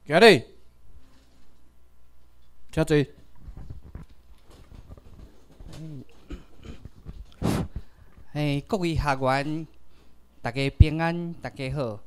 今日，请坐。各位学员，大家平安，大家好。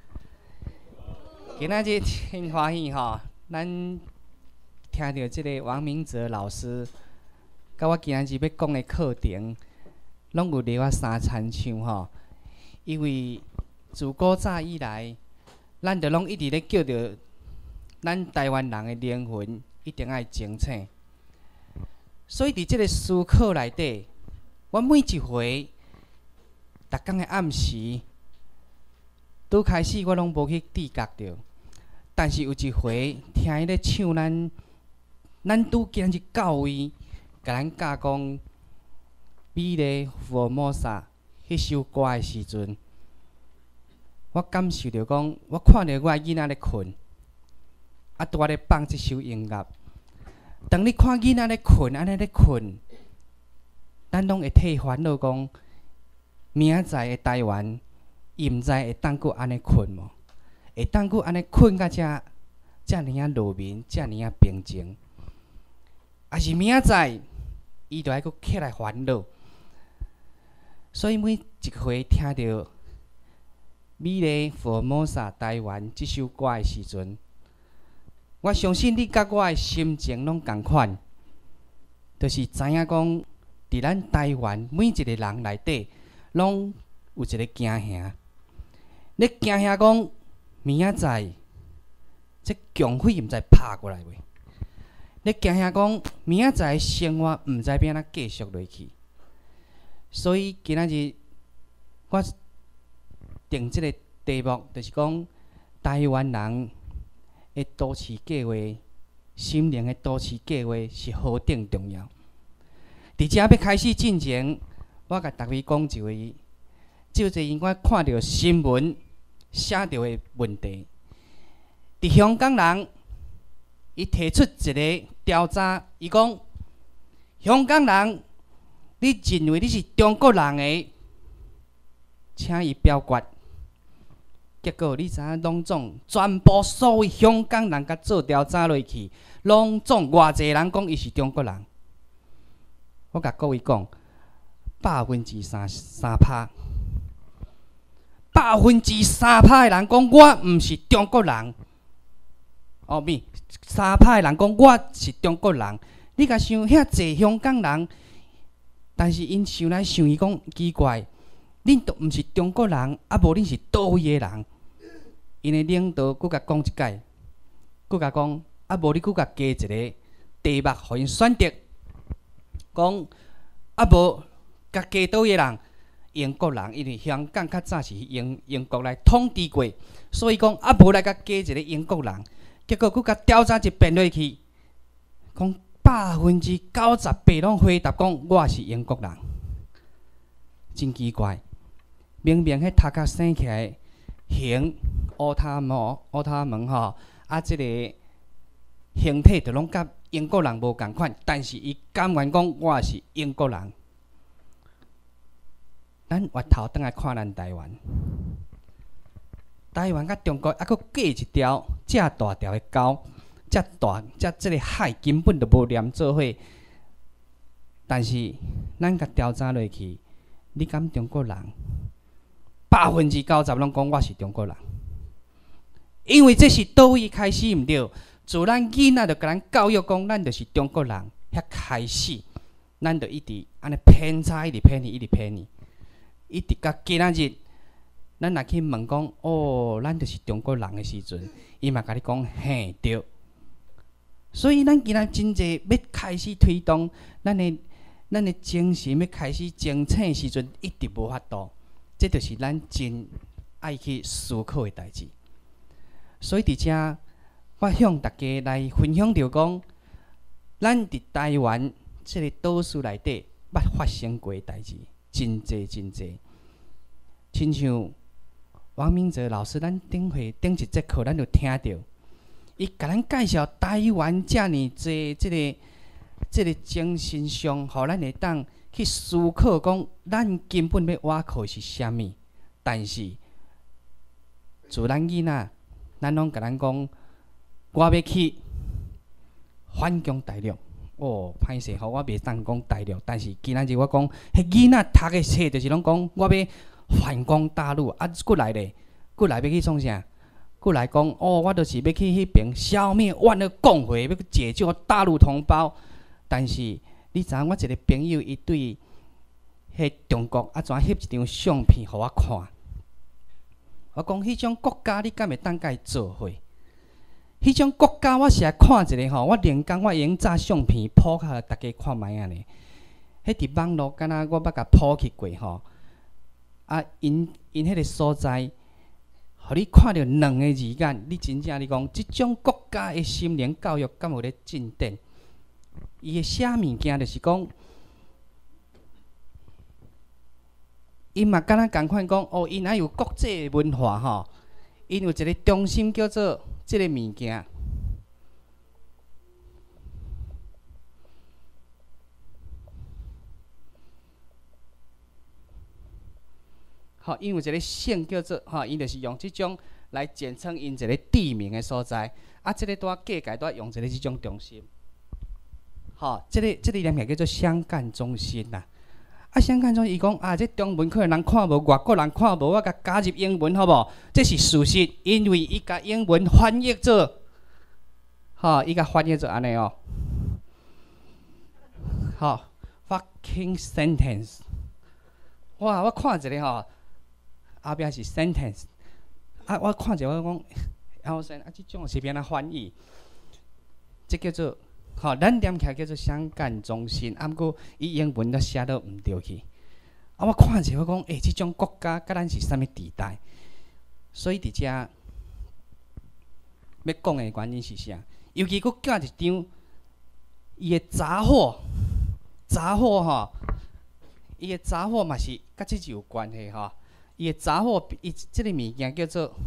今仔日真欢喜吼，咱听到即个王明哲老师，甲我今仔日要讲的课程，拢有离我三参唱吼。因为自古早以来，咱着拢一直咧叫着咱台湾人的灵魂一定爱清醒。所以伫即个思考内底，我每一回，逐工的暗时，拄开始我拢无去知觉着。但是有一回听伊咧唱咱拄今日到位，甲咱教讲《美丽福尔摩沙》迄首歌的时阵，我感受着讲，我看着我的囡仔咧困，拄仔咧放即首音乐。当你看囡仔咧困，安尼咧困，咱拢会替烦恼讲，明仔载的台湾，伊毋知会当佫安尼困无？会当佫安尼困到遮尔啊落眠，遮尔啊平静，还是明仔载伊就爱佫起来烦恼？所以每一回听到《美丽福尔摩沙台湾》即首歌的时阵，我相信你甲我的心情拢共款，就是知影讲，伫咱台湾每一个人内底，拢有一个惊吓。你惊吓讲，明仔载，这强匪毋知拍过来袂？你惊吓讲，明仔载生活毋知要安怎继续落去？所以今仔日我定即个题目，就是讲台湾人的都市计划，心灵的都市计划是何等重要。伫遮要开始进前，我甲逐位讲一位，就是因我看到新闻写到的问题。伫香港人，伊提出一个调查，伊讲香港人，你认为你是中国人的，请伊表决。结果你知影，拢总全部所有香港人甲做调查落去，拢总偌济人讲伊是中国人。我甲各位讲，3%，3%的人讲我毋是中国人。3%的人讲我是中国人。你甲想遐济香港人，但是因想来想去讲奇怪，恁都毋是中国人，无恁是倒位的人？因的领导佫甲讲一解，佫甲讲无你佫甲加一个题目，互因选择，讲无甲加倒位人？英国人，因为香港较早是英国来统治过，所以讲无来甲加一个英国人。结果佫甲调查一遍落去，讲98%拢回答讲我是英国人，真奇怪。明明迄头壳生起来形乌塔门吼，即个形体就拢甲英国人无共款，但是伊甘愿讲我是英国人。咱回头转来看咱台湾，台湾甲中国佫隔一条遮大条的沟，遮大即个海根本就无连做伙。但是咱甲调查落去，你敢中国人？90%拢讲我是中国人，因为这是倒位开始毋对？自咱囡仔就甲咱教育讲，咱就是中国人，遐开始，咱就一直安尼偏差，一直偏去。一直到今仔日，咱若去问讲，咱就是中国人的时阵，伊嘛甲你讲，嘿，对。所以咱今仔真济要开始推动咱的精神，要开始清醒的时阵，一直无法度。这就是咱真爱去思考的代志。所以伫遮，我向大家来分享着讲，咱伫台湾这个岛屿内底捌发生过的代志。真济，亲像王明哲老师，咱顶一节课，咱就听到，伊甲咱介绍台湾遮尔济即个精神上，互咱会当去思考讲，咱根本要挖靠是啥物？但是自咱囡仔，咱拢甲咱讲， 我要去反攻大陆。哦，歹势吼，我袂当讲大陆，但是今仔日我讲，迄囡仔读的册就是拢讲，我要反攻大陆。啊，过来咧，过来要去创啥？过来讲，哦，我就是要去迄边消灭万恶共匪，要去解救大陆同胞。但是你知影，我一个朋友，伊对迄中国怎翕一张相片互我看。我讲，迄种国家你敢会当甲伊做伙？迄种国家我是来看一下吼，我连工我已经炸相片铺开，大家看卖啊呢。迄伫网络，敢若我捌甲铺去过吼。啊，因迄个所在，互你看到两个字眼，你真正你讲，即种国家的心灵教育敢有咧进展？伊的写物件就是讲，因嘛敢若共款讲，哦，因还有国际文化吼，因有一个中心叫做。即个物件，好，因为一个姓叫做吼，因就是用即种来简称因一个地名的所在。啊，即个拄计界拄用一个即种中心，吼，即个念起来叫做湘赣中心啦。啊，湘赣中心伊讲啊，这中文可能人看无，外国人看无，我甲加入英文好无？这是事实，因为伊甲英文翻译做。吼，伊甲翻译做安尼哦。吼 ，fucking sentence。哇，我看一个吼，后壁是 sentence。啊，我看一个我讲，然后先啊，即种是变哪翻译？这叫做吼，咱念起来叫做湘赣中心，啊，毋过伊英文都写到毋对去。啊，我看一个我讲，即种国家甲咱是啥物地带？所以伫遮要讲的原因是啥？尤其佫加一张，伊的查某吼，伊的查某嘛是甲即有关系吼。伊的查某，伊即个物件叫做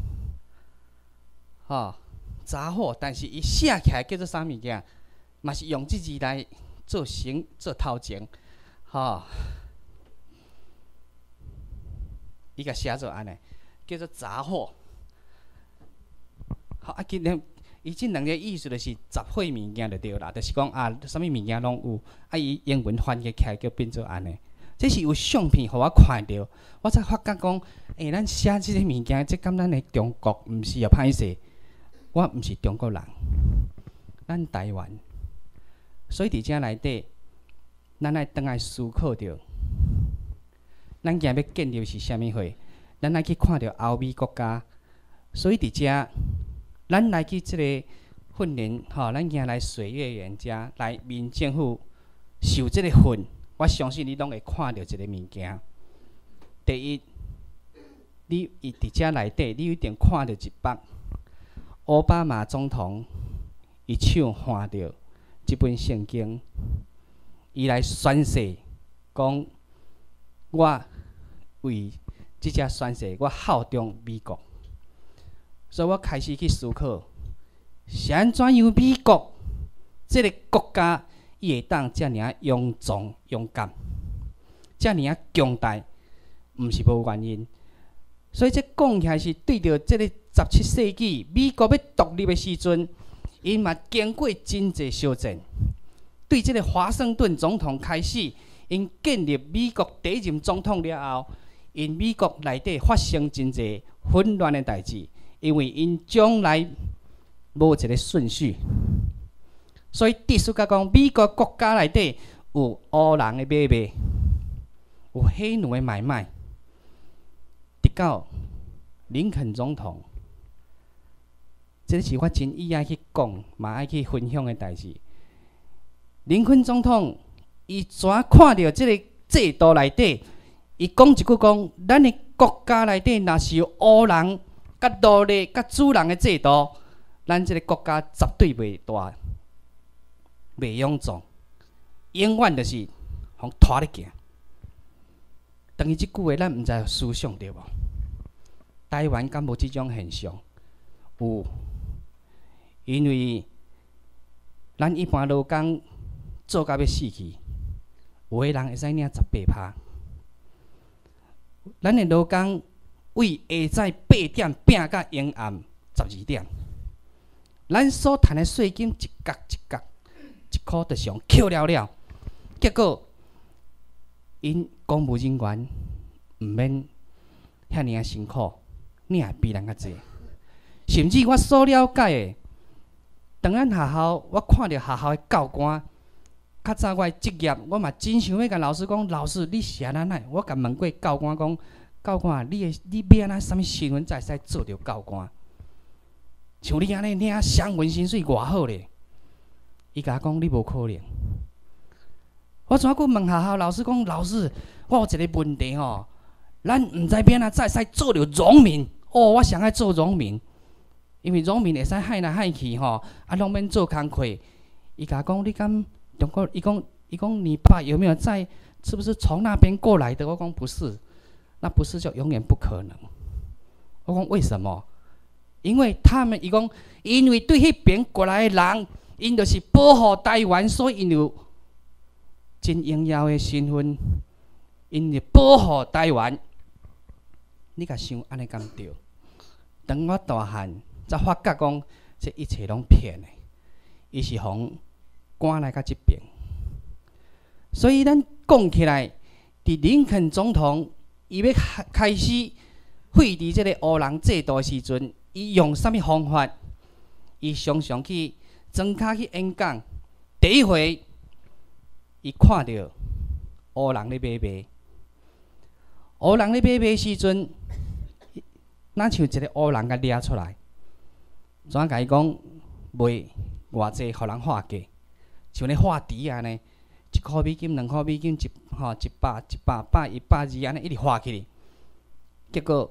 查某，但是伊写起来叫做啥物件？嘛是用即字来做头前，伊甲写做安尼，叫做查某。好，啊，伊即两个意思就是杂货物件就对啦，就是讲啊，啥物物件拢有，啊，伊英文翻译起来叫变做安尼。这是有相片互我看到，我才发觉讲，咱写即个物件，即敢咱的中国毋是啊歹势，我毋是中国人，咱台湾。所以伫遮内底，咱爱倒来思考着，咱今要建立是啥物货？咱爱去看着欧美国家，所以伫遮。咱来去即个训练，咱今来水月园遮来民政府受即个训，我相信你拢会看到一个物件。第一，你伫遮内底，你一定看到一幅奥巴马总统伊手换着即本圣经，伊来宣誓讲，我为即只宣誓，我效忠美国。所以我开始去思考，是安怎样美国这个国家，伊会当遮尔勇壮勇敢，遮尔强大，毋是无原因。所以这讲起来是对着这个17世纪美国要独立的时阵，因嘛经过真济小战，对这个华盛顿总统开始，因建立美国第一任总统了后，因美国内底发生真济混乱的代志。因为因将来无一个顺序，所以历史家讲，美国国家内底有黑人的买卖，有黑奴的买卖，直到林肯总统，这是我真意爱去讲，嘛爱去分享的代志。林肯总统伊怎看到这个制度内底，伊讲一句讲，咱的国家内底若是有黑人。甲奴隶、甲主人的制度，咱这个国家绝对袂大、袂勇壮，永远就是互拖咧行。等于即句话，咱毋知思想对无？台湾敢无即种现象？有，因为咱一般劳工做到要死去，有个人会使领18%，咱的劳工。为下早8点拼到阴暗12点， 咱所赚的税金一角一角，一箍就上扣了。结果，因公务人员毋免遐尔辛苦，你也比人较济。甚至我所了解的，当咱学校，我看到学校的教官，较早我的职业，我嘛真想要甲老师讲，老师你是安怎？我甲问过教官讲，教官你要安怎？啥物身份才会使做着教官？像你安尼领双份薪水偌好咧？伊甲我讲你无可能。我怎过问学校老师讲，老师，我有一个问题吼，咱毋知要安怎才会使做着农民？哦，我上爱做农民，因为农民会使害来害去吼，拢免做工课。伊甲我讲，你敢？伊讲你爸有没有在？是不是从那边过来的？我讲不是，那不是就永远不可能。我讲为什么？因为他们伊讲，因为对迄边过来的人，因就是保护台湾，所以因有真荣耀的身份，因就保护台湾。你甲想安尼敢对？当我大汉才发觉讲，这一切拢骗的，伊是互赶来到这边。所以咱讲起来，伫林肯总统伊要开始废除这个黑人制度的时阵，伊用啥物方法？伊常常去庄脚去演讲。第一回，伊看到黑人咧买卖，黑人咧买卖时阵，咱像一个黑人甲掠出来，怎甲伊讲卖偌济，互人划价，像咧划猪安尼，1箍美金、2箍美金、100、100、120安尼一直划起哩。结果，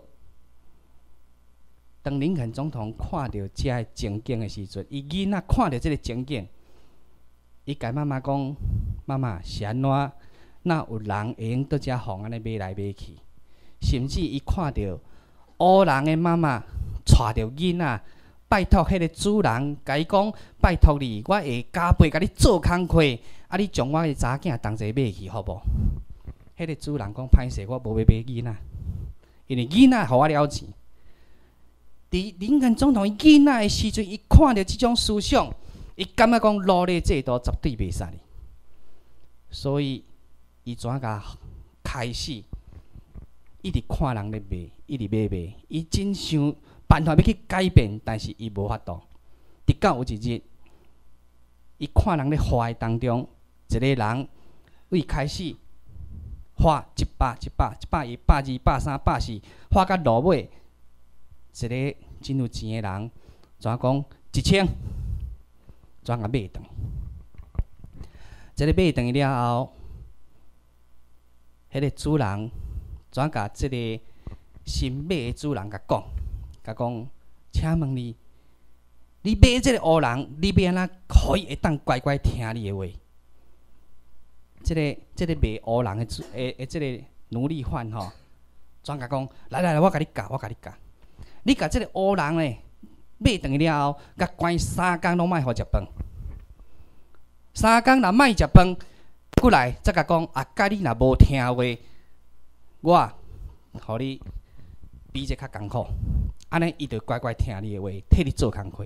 当林肯总统看到这个情景的时阵，伊囡仔看到这个情景，伊甲妈妈讲：“妈妈是安怎？哪有人会用倒遮互安尼买来买去？甚至伊看到黑人的妈妈带着囡仔，拜托迄个主人，甲伊讲：拜托你，我会加倍甲你做工课，啊，你将我的查囝同齐买去，好无？”迄个主人讲：“歹势，我无要买囡仔，因为囡仔互我了钱。”伫林肯总统伊囡仔的时阵，伊看到即种思想，伊感觉讲奴隶制度绝对袂使哩，所以伊怎甲开始一直看人咧卖，一直买，伊真想办法要去改变，但是伊无法度。直到有一日，伊看人咧花的当中，一个人为开始花100、100、100、120、130、140，花到落尾。一个真有钱的人，怎讲1000，怎甲买断？这个买断了后，迄个主人怎甲这个新买的主人甲讲，请问你，你买这个黑人，你要安怎可以会当乖乖听你的话？这个卖黑人的这个奴隶犯吼，怎甲讲？来，我甲你教。你甲即个黑人咧买断了后，甲关3工拢莫互食饭。3工若莫食饭，过来再甲讲啊！甲你若无听话，我互你比这较艰苦。安尼伊就乖乖听你的话，替你做工课。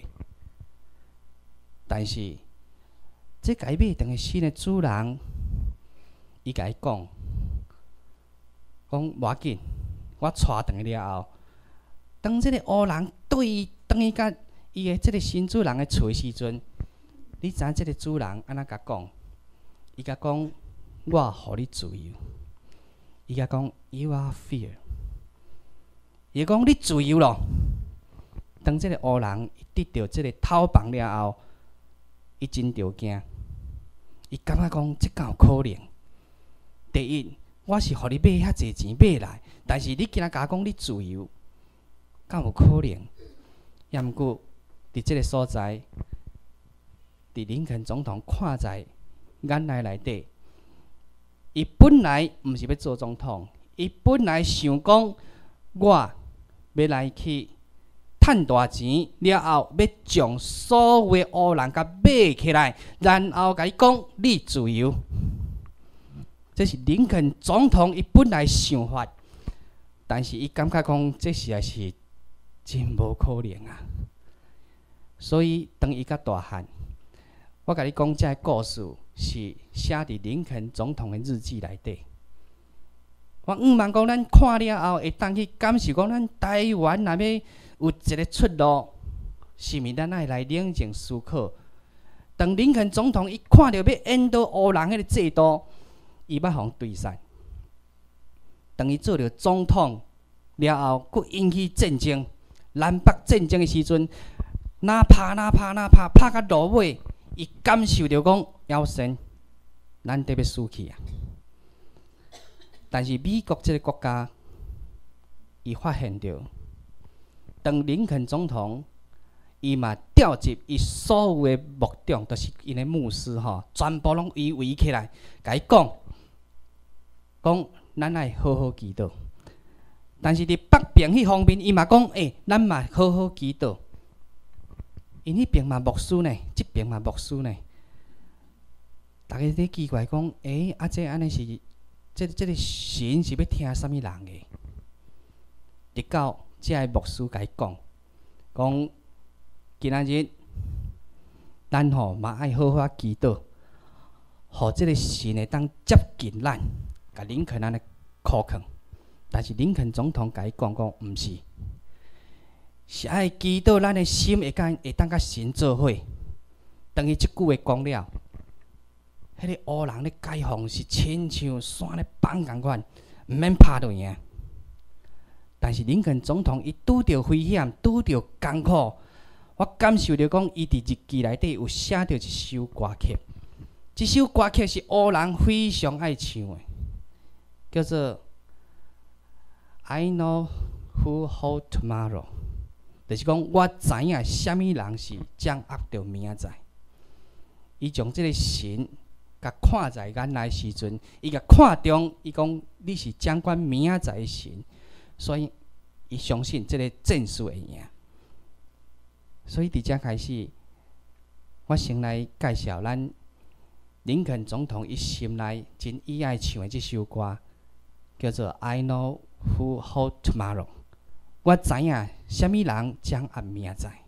但是这甲伊买断的新的主人，伊甲伊讲无要紧，我带断了后。当这个黑人对伊当伊甲伊的这个新主人的厝的时阵，你知影这个主人安怎甲讲？伊甲讲：“我互你自由。”伊甲讲 ：“You are free。”伊讲：“你自由咯。”当这个黑人得到这个头房了后，伊真着惊。伊感觉讲：“这敢有可能？第一，我是互你买遐济钱买来，但是你竟然甲我讲你自由。”敢有可能？也毋过，伫即个所在，伫林肯总统看在眼内底，伊本来毋是要做总统，伊本来想讲，我要来去趁大钱了后，要将所有黑人甲买起来，然后甲伊讲你自由。这是林肯总统伊本来想法，但是伊感觉讲这实在是真无可能啊！ 所以当伊较大汉，我甲你讲，这个故事是写伫林肯总统的日记内底。我望讲，咱看了后会当去感受讲，咱台湾若要有一个出路，是毋是咱爱来冷静思考？当林肯总统伊看到要引导黑人迄个制度，伊捌互对散。当伊做了总统了后，佫引起战争，南北战争的时阵，拍到落尾，伊感受着讲，夭神，咱得要死去啊！但是美国这个国家，伊发现着，当林肯总统，伊嘛调集伊所有的牧长，就是因的牧师吼，全部拢围起来，甲伊讲，咱爱好好祈祷。但是伫北边迄方面，伊嘛讲，咱嘛好好祈祷。因迄边嘛牧师呢，即边嘛牧师呢，大家伫奇怪讲，这安尼是？这个神是要听啥物人的？直到这个牧师甲伊讲，今仔日咱嘛爱好好祈祷，互这个神会当接近咱，甲林肯安尼考劝。但是林肯总统甲伊讲，毋是，是爱祈祷咱的心会当甲神做伙。当伊即句话讲了。迄个黑人咧解放是亲像山咧放共款，毋免拍就赢。但是林肯总统伊拄着危险，拄着艰苦，我感受着讲，伊伫日记内底有写着一首歌曲。这首歌曲是黑人非常爱唱的，叫做《I Know Who Hold Tomorrow》，就是讲我知影啥物人是掌握着明仔载。伊将即个神。甲看在眼内时阵，伊甲看中，伊讲你是掌管明仔载的神，所以伊相信这个战士会赢。所以伫遮开始，我先来介绍咱林肯总统伊心内真意爱唱的这首歌，叫做《I Know Who Hold Tomorrow》。我知影啥物人掌握明仔载。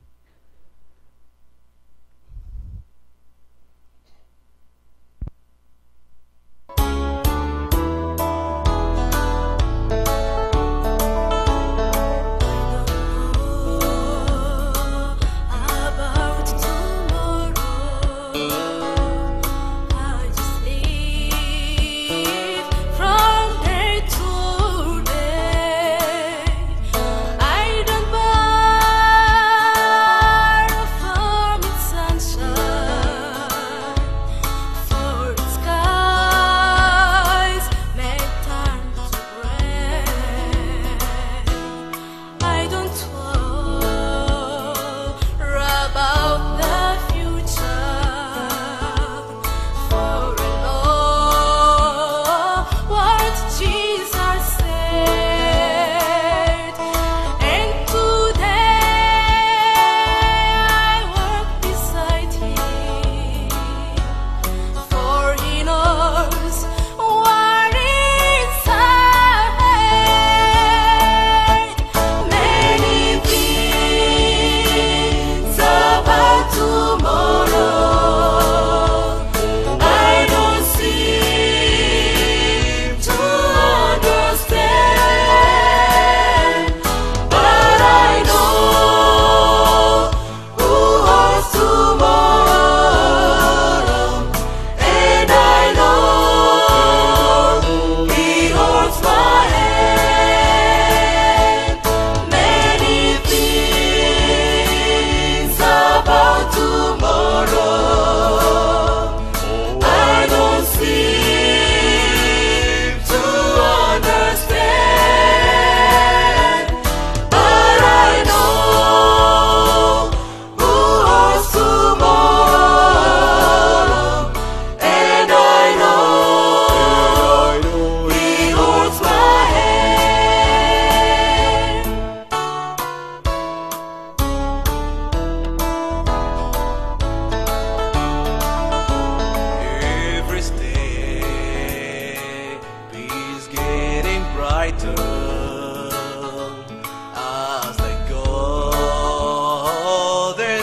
I don't buy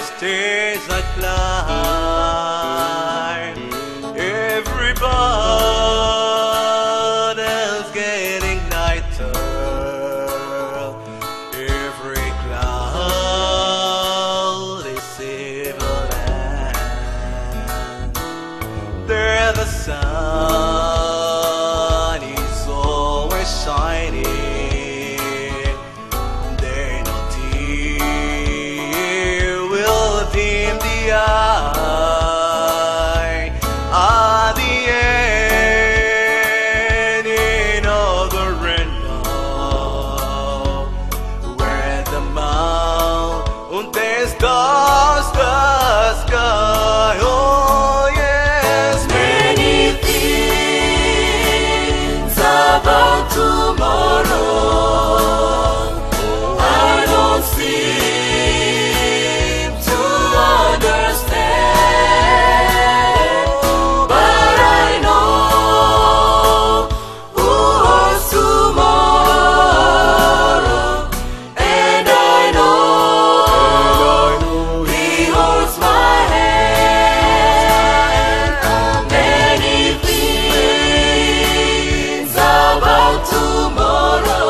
days that climb. Everybody's getting lighter. Every cloud is silver land. There the sun is always shining. There no tear will dim the eye. At the ending of the rainbow, where the mountains touch the sky. Oh yes, many things about tomorrow I don't seem to understand, but I know who holds tomorrow, and I know He holds my hand. Many things about tomorrow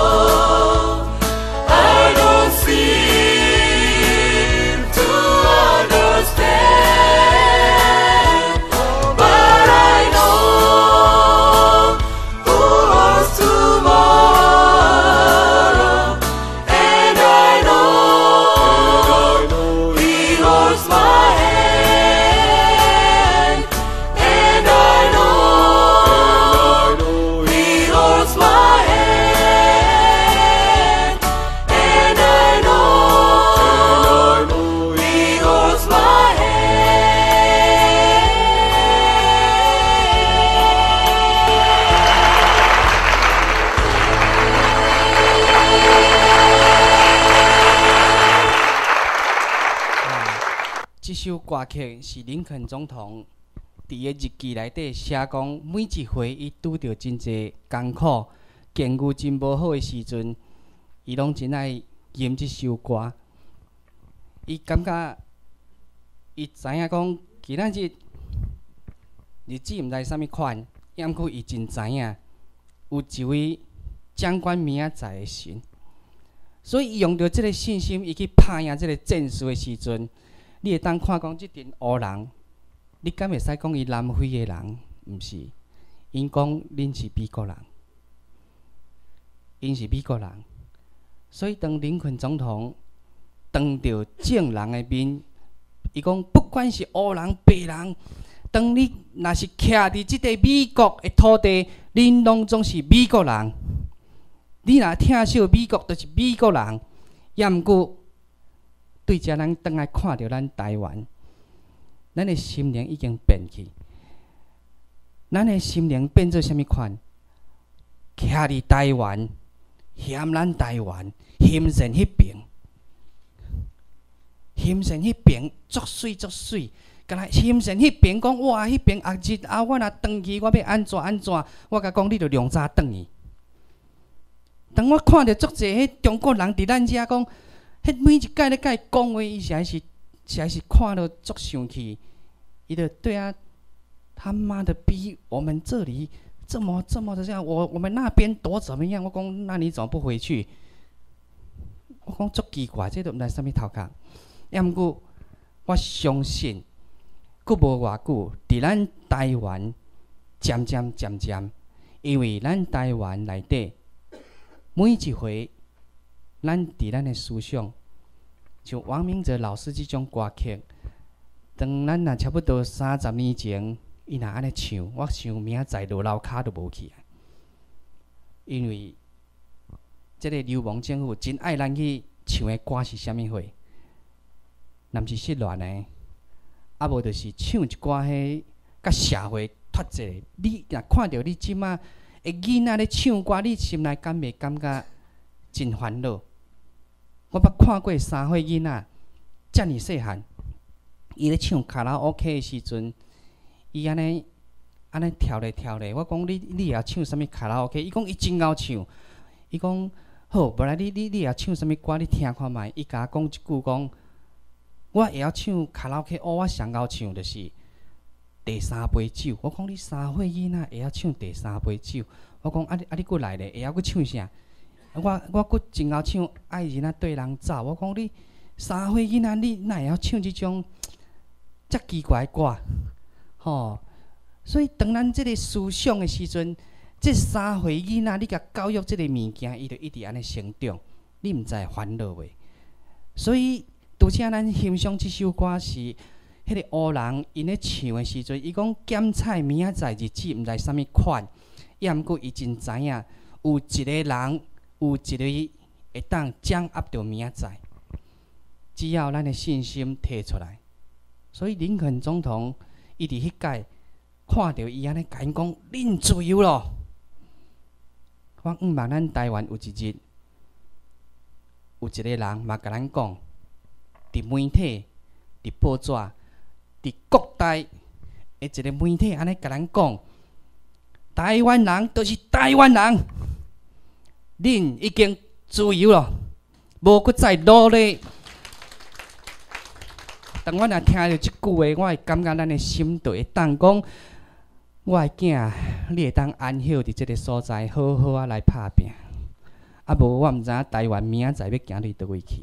I don't seem to understand, but I know who holds tomorrow, and I know He holds my hand, and I know He holds my hand, and I know He holds my 这首歌曲是林肯总统伫个日记内底写讲，每一回伊拄着真济艰苦、境遇真无好的时阵，伊拢真爱吟这首歌。伊感觉，伊知影讲，今仔日日子毋知啥物款，抑毋过伊真知影，有一位掌管明仔载的神。所以伊用着即个信心，伊去拍赢即个战士的时阵，你会当看讲即阵乌人，你敢会使讲伊南非的人？毋是，因讲恁是美国人，因是美国人。所以当林肯总统当着众人的面，伊讲不管是乌人白人，当你若是徛伫即个美国的土地，恁拢总是美国人。你若听小美国，就是美国人。也毋过，对遮咱倒来看着咱台湾，咱的心灵已经变去。咱的心灵变做啥物款？徛伫台湾，嫌咱台湾，嫌善迄边，嫌善迄边足水足水。敢若嫌善迄边讲哇，迄边压日啊，我若转去，我要安怎安怎？我甲讲，你着量早转去。当我看到足济迄中国人伫咱遮讲，迄每一届咧甲伊讲话，伊实在是看到足生气。伊就对啊，他妈的比我们这里这么的这样，我们那边多怎么样？我讲，那你怎么不回去？我讲足奇怪，这都毋知啥物头壳。抑毋过，我相信，佫无偌久，伫咱台湾渐渐，因为咱台湾内底。每一回，咱伫咱的思想，像王明哲老师这种歌曲，当咱若差不多30年前，伊若安尼唱，我想明仔载落楼骹都无去，因为这个流氓政府真爱咱去唱的歌是啥物货？若毋是失恋的，啊无就是唱一寡迄甲社会脱节。你若看到你即马。个囡仔咧唱歌，你心内敢袂感觉真烦恼？我捌看过3岁囡仔，遮尔细汉，伊咧唱卡拉 OK 的时阵，伊安尼跳咧，我讲你也唱啥物卡拉 OK？ 伊讲伊真晓唱，伊讲好，无来你也唱啥物歌？你听看觅。伊甲我讲一句讲， 我会晓唱卡拉 OK， 我上晓唱就是第三杯酒。我讲你3岁囡仔会晓唱第三杯酒，我讲你佫来咧，会晓佫唱啥？我佫真晓唱爱人啊对人走。我讲你3岁囡仔，你哪会晓唱即种遮奇怪的歌？吼！所以当咱即个思想的时阵，即3岁囡仔，你甲教育即个物件，伊就一直安尼成长。你毋知烦恼袂？所以，拄则咱欣赏即首歌是迄个乌人因咧唱的时阵，伊讲检彩明仔载日子毋知啥物款，也毋过伊真知影，有一个人，有一个会当掌握着明仔载，只要咱的信心摕出来。所以林肯总统伊伫迄届看到伊安尼甲因讲，恁自由咯。我毋望咱台湾有一日。有一个人嘛，甲咱讲，伫媒体、伫报纸、伫各台的一个媒体安尼甲咱讲，台湾人就是台湾人，恁已经自由了，无搁再努力。当我若听到即句话，我会感觉咱的心就会当讲，我的囝，你会当安歇伫即个所在，好好啊来拍拼。啊无，我毋知影台湾明仔载要行伫倒位去。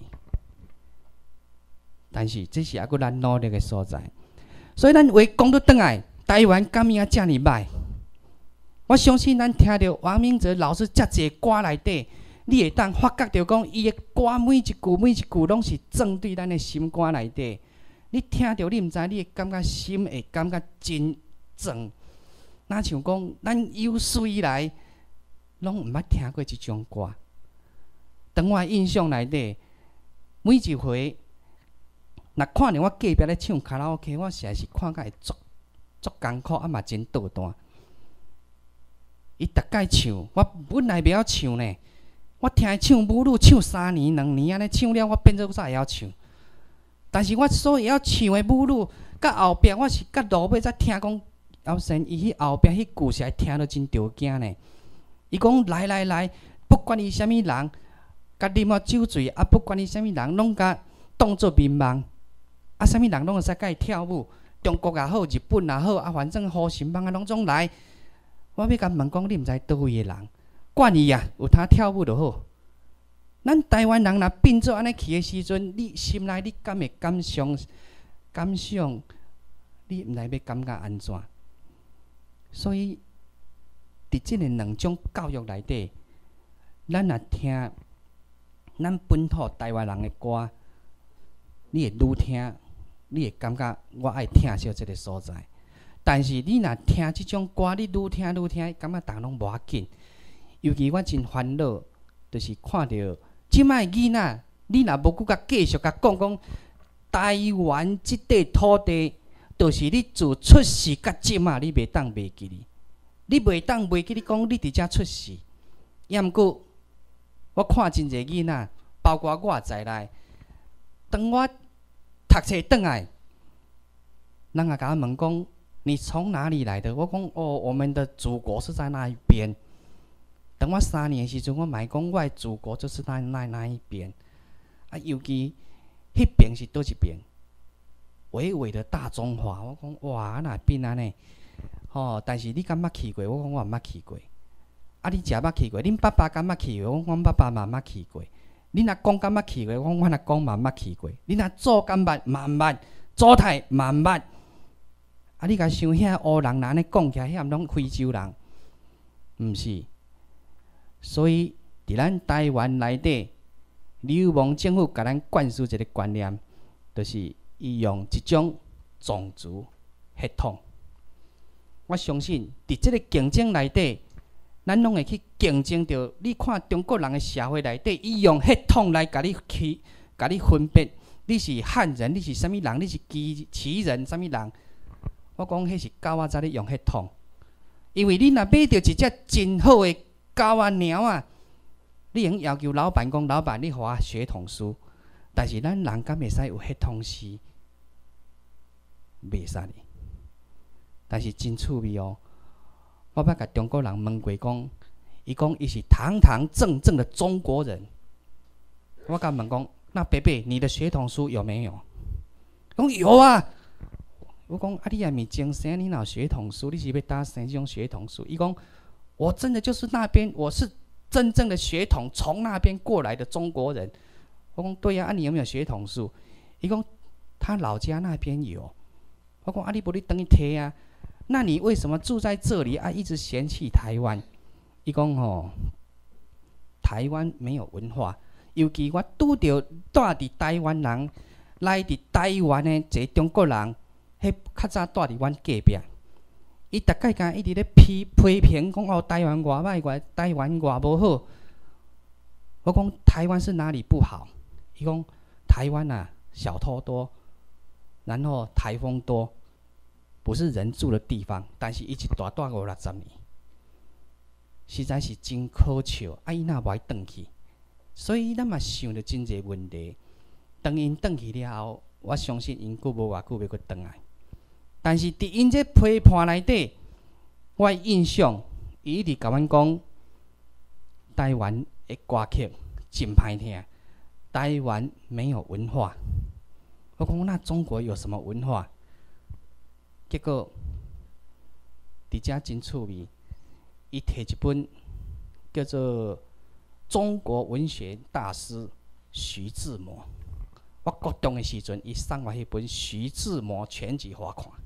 但是这是抑搁咱努力的所在。所以咱话讲倒转来，台湾敢有遮尔歹？我相信咱听到王明哲老师遮济歌内底，你会当发觉到讲，伊的歌每一句拢是针对咱的心肝内底。你听到你毋知，你会感觉心会感觉真壮。若像讲，咱有史以来拢毋捌听过即种歌。当我印象内底，每一回，若看着我隔壁咧唱卡拉 OK， 我实在是看甲会足艰苦，啊嘛真倒弹。伊逐摆唱，我本来袂晓唱呢。我听伊唱母语唱3年2年安尼唱了，我变做才会晓唱。但是我所会晓唱的母语，到后壁我是到落尾才听讲，后生伊迄后壁迄句实在听着真着惊呢。伊讲来，不管伊啥物人。甲啉啊酒醉，啊不管伊啥物人，拢甲当作面盲，啊啥物人拢会使甲伊跳舞，中国也好，日本也好，啊反正好心帮啊拢总来。我要甲问讲，你毋知倒位的人，管伊啊，有通跳舞就好。咱台湾人若变做安尼去的时阵，你心内你敢会感想？你毋知要感觉安怎？所以，伫即个2种教育内底，咱若听。咱本土台湾人的歌，你会愈听，你会感觉我爱听惜即个所在。但是你若听即种歌，你愈听，感觉人拢无要紧。尤其我真烦恼，就是看到即摆囡仔，你若无搁甲继续甲讲台湾即块土地，就是你自出世甲即马，你袂当袂记哩。你袂当袂记哩讲你伫遮出世，也毋过。我看真侪囡仔，包括我在内。当我读册转来，人也甲我问讲：“你从哪里来的？”我讲：“哦，我们的祖国是在那一边。”等我3年的时阵，我嘛讲我的祖国就是在那一边。啊，尤其迄边是倒一边？伟伟的大中华。我讲哇，那变安尼。吼，但是你敢捌去过？我讲我毋捌去过。啊！你食捌去过？恁爸爸敢捌去过？阮爸爸嘛捌去过。恁若讲敢捌去过？我若讲嘛捌去过。恁若做敢捌嘛毋捌，做太嘛毋捌。啊！你甲想遐乌人安尼讲起来，遐拢非洲人，毋是。所以伫咱台湾内底，流氓政府甲咱灌输一个观念，就是伊用一种种族血统。我相信伫即个竞争内底。咱拢会去竞争着。你看中国人的社会内底，伊用血统来甲你分别，你是汉人，你是啥物人，你是旗人，啥物人？我讲迄是狗仔才咧用血统，因为你若买着一只真好的狗仔猫啊，你用要求老板讲，老板你互我血统书，但是咱人敢会使有血统书？袂使哩。但是真趣味哦。我捌甲中国人问过讲，伊讲伊是堂堂正正的中国人。我甲问讲，那伯伯，你的血统书有没有？ 讲有啊。我讲啊，你还没精神，你哪有血统书？你是要打生这种血统书？伊讲我真的就是那边，我是真正的血统，从那边过来的中国人。我讲对呀，啊你有没有血统书？伊讲他老家那边有。我讲啊，你不你等于贴啊？那你为什么住在这里啊？一直嫌弃台湾？伊讲吼，台湾没有文化，尤其我拄着住伫台湾人，来伫台湾的一个中国人。迄较早住伫阮隔壁，伊逐概敢一直咧批评讲哦，台湾偌歹，台湾偌无好。我讲台湾是哪里不好？伊讲台湾啊，小偷多，然后台风多，不是人住的地方。但是伊一住50-60年，实在是真可笑。啊，伊若无爱转去，所以咱嘛想着真侪问题。当因转去了后，我相信因过无偌久要阁转来。但是伫因这批判内底，我印象伊一直甲阮讲，台湾的歌曲真歹听，台湾没有文化。我讲那中国有什么文化？结果伫遮真趣味，伊摕一本叫做《中国文学大师徐志摩》。我高中的时阵，伊送我迄本《徐志摩全集》互我看。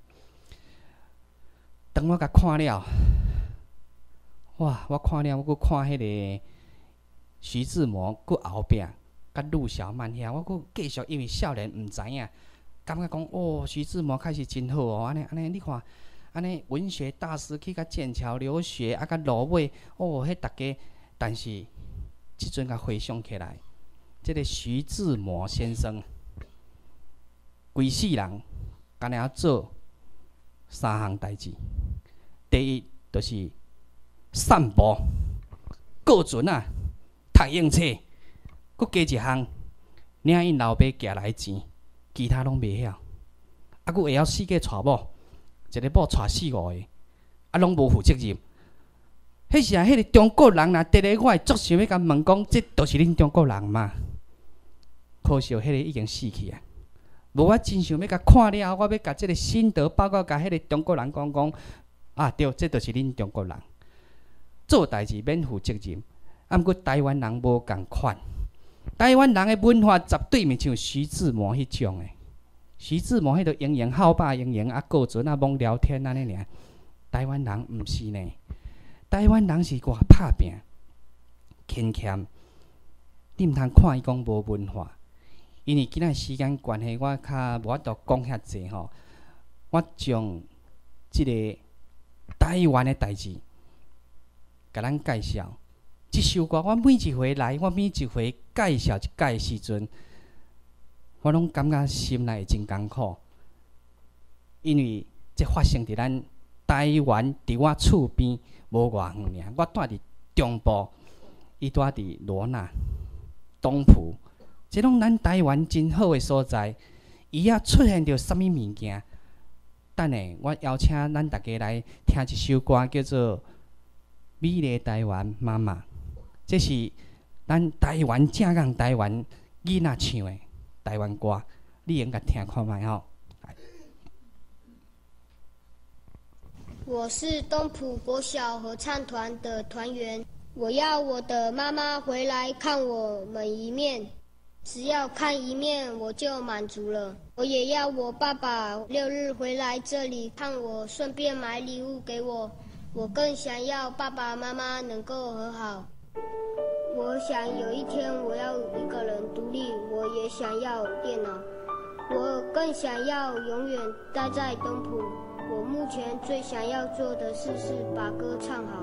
当我甲看了，哇！我看了，我阁看迄个徐志摩，阁后壁甲陆小曼遐，我阁继续，因为少年毋知影，感觉讲哦，徐志摩开始真好哦，安尼，你看，安尼文学大师去甲剑桥留学，啊，甲芦苇，哦，迄大家，但是即阵甲回想起来，即个徐志摩先生，规世人干了做3项代志。第一，就是散步、过船啊、读英册，阁加一项，领因老爸寄来钱，其他拢袂晓。啊，佫会晓4个娶某，一个某娶4-5个，啊，拢无负责任。迄时啊，迄个中国人若伫咧，我会足想要甲问讲，这都是恁中国人嘛？可惜迄个已经死去啊。无我真想要甲看了后，我要甲即个心得报告，甲迄个中国人讲。啊，对，这就是恁中国人做代志免负责任。啊，毋过台湾人无共款，台湾人的文化绝对毋像徐志摩迄种的。徐志摩迄个英英好霸英英啊，过船啊，罔聊天安尼尔。台湾人毋是呢，台湾人是偌拍拼、勤俭。你毋通看伊讲无文化，因为今仔时间关系，我较无法度讲遐济吼。我将即个台湾的代志，甲咱介绍。即首歌，我每一回来，我每一回介绍一届时阵，我拢感觉心内真艰苦，因为这发生伫咱台湾，伫我厝边无偌远尔。我住伫中部，伊住伫罗纳、东埔，这拢咱台湾真好的所在。伊也出现着什么物件？等下，我邀请咱大家来听一首歌，叫做《美丽台湾妈妈》。这是咱台湾正港台湾囡仔唱的台湾歌，你应该听看卖吼。 我是东埔国小合唱团的团员，我要我的妈妈回来看我们一面。只要看一面我就满足了。我也要我爸爸6日回来这里看我，顺便买礼物给我。我更想要爸爸妈妈能够和好。我想有一天我要一个人独立，我也想要电脑。我更想要永远待在东埔。我目前最想要做的事是把歌唱好。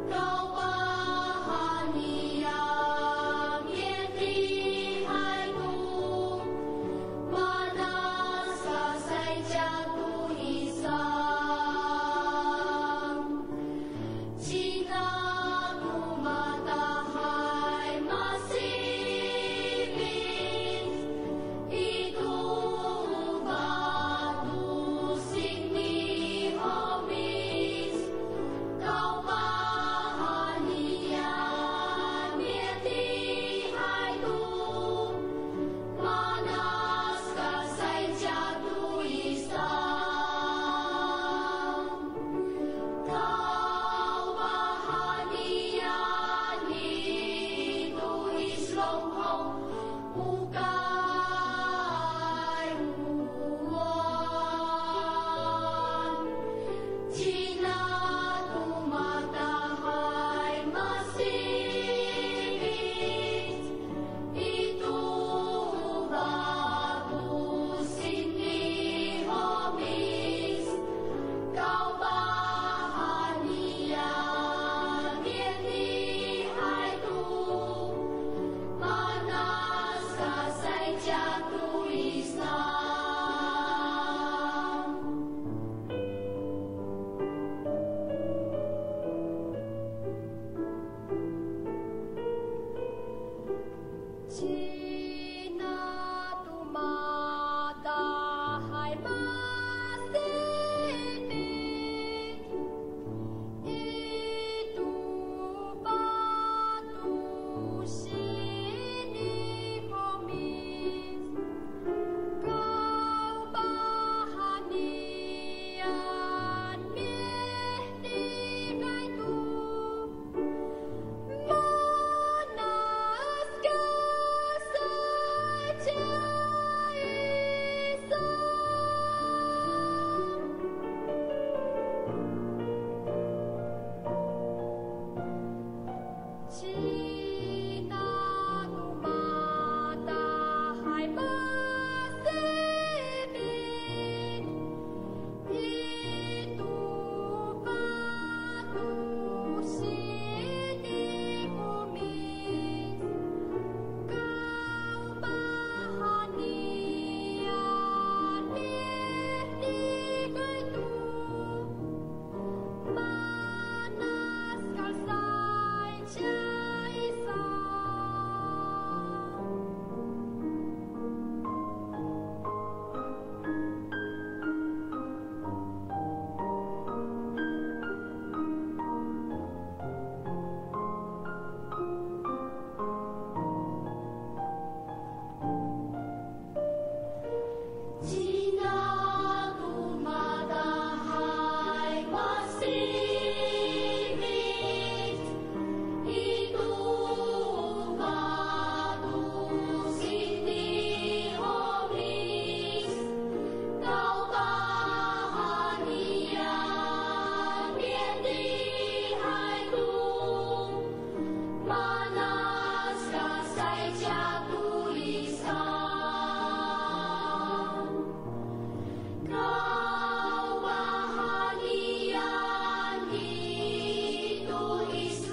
海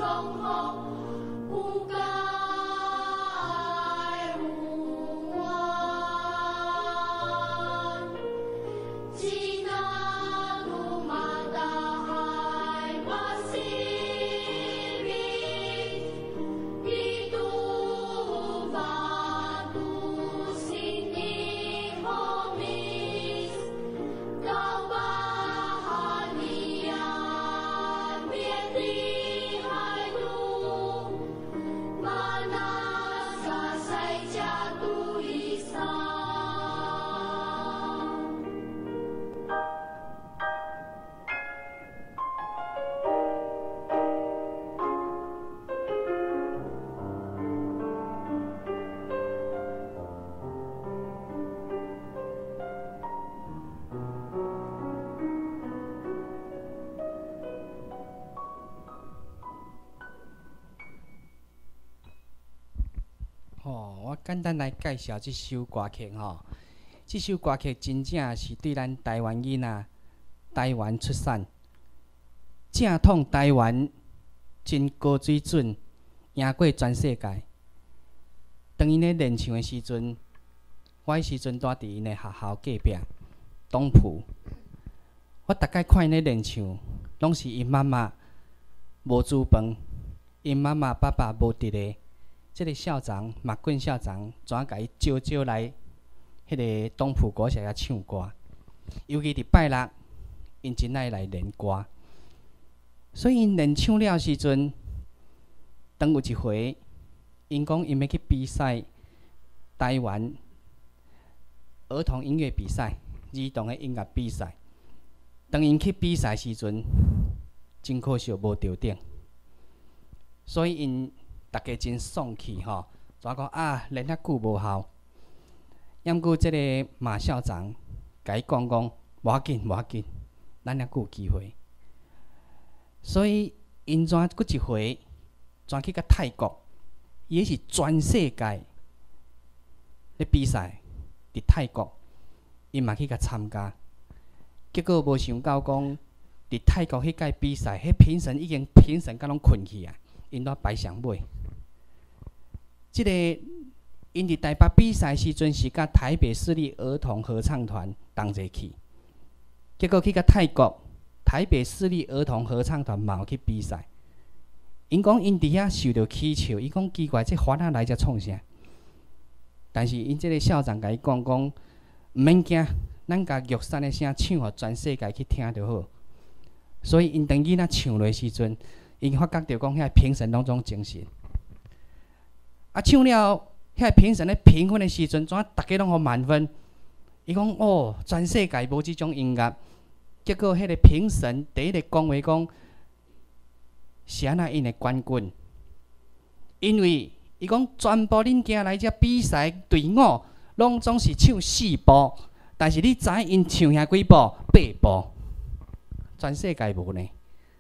我简单来介绍这首歌曲吼。这首歌曲真正是对咱台湾囡仔、台湾出产，正统台湾真高水准，赢过全世界。当因咧练唱的时阵，我迄时阵住伫因的学校隔壁东埔。我逐摆看因咧练唱，拢是因妈妈无煮饭，因妈妈爸爸无伫咧。即个校长马棍校长，怎甲伊招来迄个东埔国小遐唱歌？尤其伫拜六，因真爱来练歌。所以因练唱了时阵，当有一回，因讲因要去比赛台湾儿童音乐比赛、儿童的音乐比赛。当因去比赛时阵，真可惜无得奖。所以因大家真爽气吼，怎讲啊？练遐久无效。抑过即个马校长甲伊讲，无要紧，无要紧，咱还佫有机会。所以因怎佫一回，转去甲泰国，伊迄是全世界咧比赛，伫泰国，因嘛去甲参加。结果无想到讲，伫泰国迄届比赛，迄评审已经评审甲拢困去啊，因煞排上尾。即个因伫台北比赛时阵是甲台北市立儿童合唱团同齐去，结果去甲泰国台北市立儿童合唱团嘛有去比赛。因讲因伫遐受到乞笑，伊讲奇怪，这番仔来才创啥？但是因即个校长甲伊讲，毋免惊，咱甲玉山的声唱互全世界去听就好。所以因当囡仔唱落时阵，因发觉到讲遐评审拢总精神。啊，唱了，遐评审咧评分的时阵，怎大家拢互满分？伊讲哦，全世界无即种音乐。结果迄个评审第一个讲话讲，是安那因的冠军？因为伊讲全部恁行来遮比赛队伍，拢总是唱4步，但是你知影因唱遐几步？8步，全世界无呢。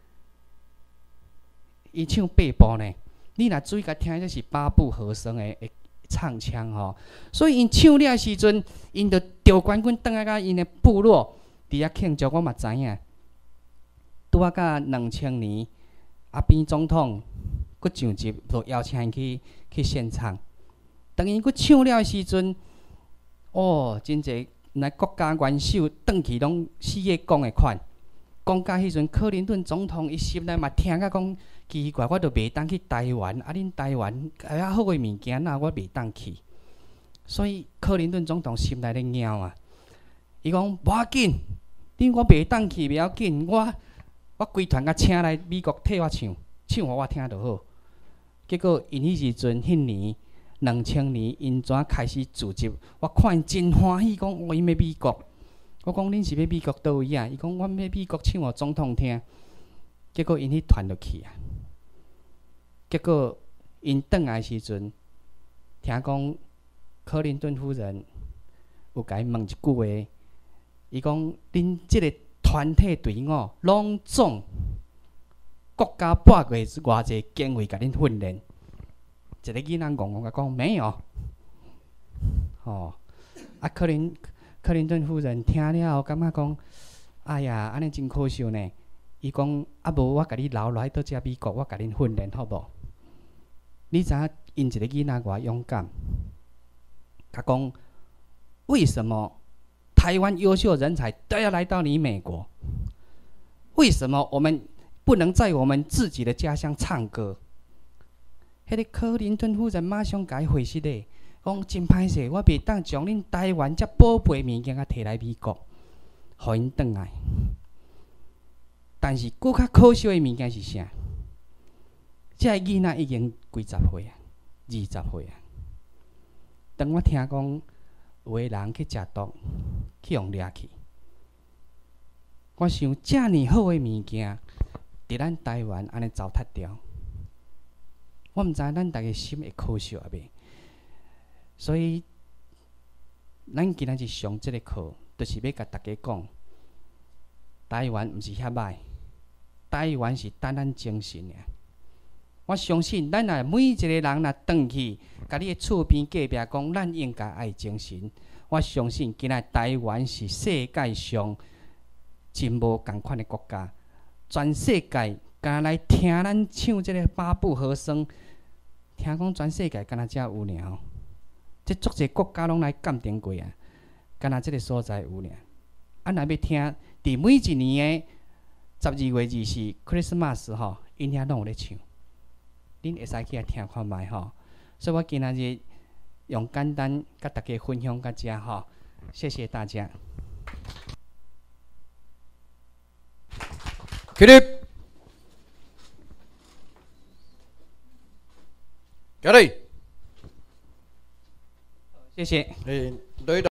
伊唱8步呢。你若注意甲听，这是8部和声的唱腔吼。所以因唱了时阵，因就得冠军，倒来甲因的部落伫遐庆祝。我嘛知影，拄啊甲2000年，阿扁总统佫上集，就邀请因去现场。当因佫唱了时阵，哦，真济咱国家元首转去拢四个讲的款，讲到迄阵，克林顿总统伊心内嘛听甲讲。奇怪，我都袂当去台湾，啊！恁台湾遐好诶物件，那我袂当去。所以克林顿总统心内咧拗啊，伊讲无要紧，恁我袂当去，袂要紧，我规团甲请来美国替我唱，唱互我听就好。结果因迄时阵，迄年2000年，因怎开始组织？我看因真欢喜，讲哦，因要美国。我讲恁是要美国倒位啊？伊讲我要美国唱互总统听。结果因迄团就去啊。结果因转来时阵，听讲克林顿夫人有甲伊问一句话，伊讲恁即个团体队伍拢总国家拨过偌济经费甲恁训练，一个囡仔戆戆甲讲没有。啊克林顿夫人听了后感觉讲，哎呀，安尼真可惜呢。 伊讲啊无，我甲你留来倒遮美国，我甲恁训练好无？你知影因一个囡仔偌勇敢，他讲为什么台湾优秀人才都要来到你美国？为什么我们不能在我们自己的家乡唱歌？迄个柯林顿夫人马上甲伊回息咧，讲真歹势，我袂当将恁台湾遮宝贝物件啊摕来美国，互因转来。但是更较可惜的物件是啥？这个囡仔已经几十岁啊，20岁啊。当我听讲有个人去食毒，去用掠去，我想遮尔好的物件，伫咱台湾安尼糟蹋掉，我毋知咱逐个心会可惜啊袂？所以，咱今仔日上即个课，就是要甲大家讲，台湾毋是遐歹。台湾是等咱精神的。我相信，咱若每一个人若转去，甲你的厝边隔壁讲，咱应该爱精神。我相信，今仔台湾是世界上真无共款的国家，全世界敢来听咱唱这个八部和声，听讲全世界敢若遮有尔。这足侪国家拢来鉴定过啊，敢若这个所在有尔。啊，若要听，伫每一年的12月24 Christmas 吼，因遐拢有咧唱，恁会使去遐听看觅吼。所以我今仔日用简单甲大家分享到遮吼，谢谢大家。 起立，起立， 谢谢。 对。